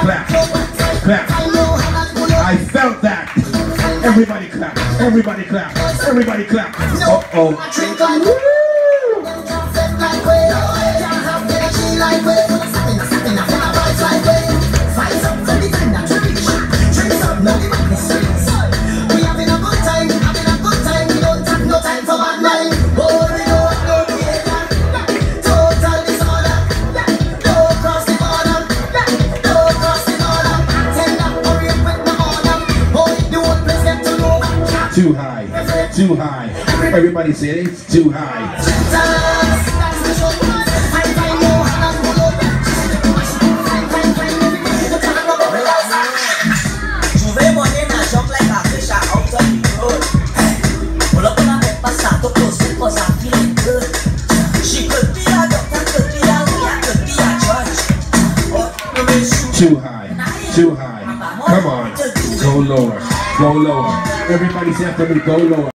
clap, clap. I felt that. Everybody clap, everybody clap, everybody clap. Uh-oh. Too high, too high. Everybody say it, it's too high. Too high, too high. Come on, go lower, go lower. Everybody say after me, go lower.